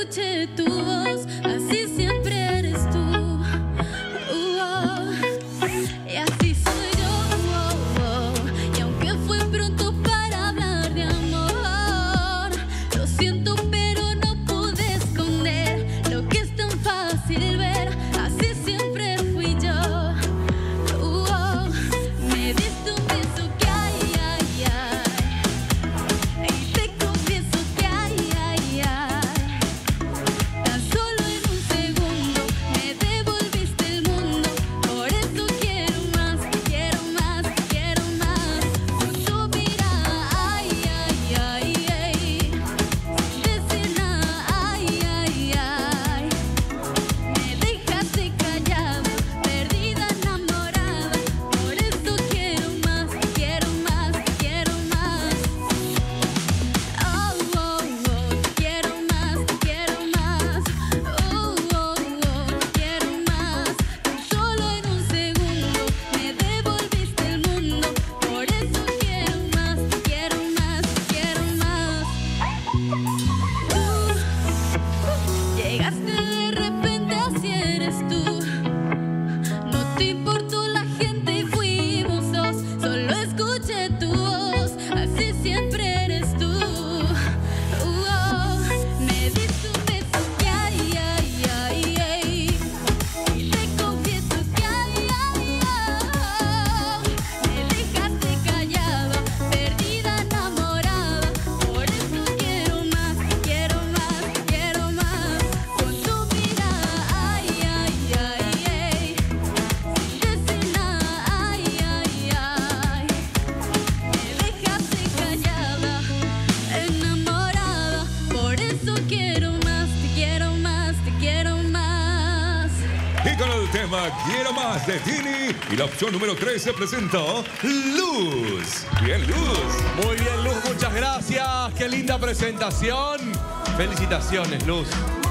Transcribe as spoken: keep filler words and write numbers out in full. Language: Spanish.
escuché tu voz, así siempre eres tú. Uh, oh. Y así soy yo, oh, oh. Y aunque fue pronto para hablar de amor, lo siento pero no pude esconder lo que es tan fácil ver. Así siempre fui yo. Uh, oh. Me diste un beso que ay, ay, ay. Y te confieso que ay, ay, ay. Tan solo en un segundo me devolviste el mundo. Por eso quiero más, quiero más, quiero más. Con tu mirada, ay, ay, ay, ay. Sin decir nada, ay, ay, ay. Me dejaste callada, perdida, enamorada. Por eso quiero más, quiero más, quiero más. Oh, oh, oh, quiero más, quiero más. Oh, oh, oh, quiero más. Tan solo en un segundo me devolviste el mundo. Por eso quiero más, quiero más, quiero más. Tú llegaste de repente, así eres tú. No te importó la gente y fuimos dos. Solo escuché tu voz, así siempre eres tú. Uh, oh. Me diste un beso que ay, ay, ay, ay. Y te confieso que ay, ay, ay. Me dejaste callada, perdida, enamorada. Por eso quiero más, quiero más, quiero más. Con tu mirada, ay, ay, ay, ay. Sin decir nada, ay, ay, ay. Me dejaste callada, enamorada. Por eso quiero más, te quiero más, te quiero más. Y con el tema Quiero Más de Tini y la opción número tres se presentó Luz. Bien, Luz. Muy bien, Luz, muchas gracias. Qué linda presentación. Felicitaciones, Luz.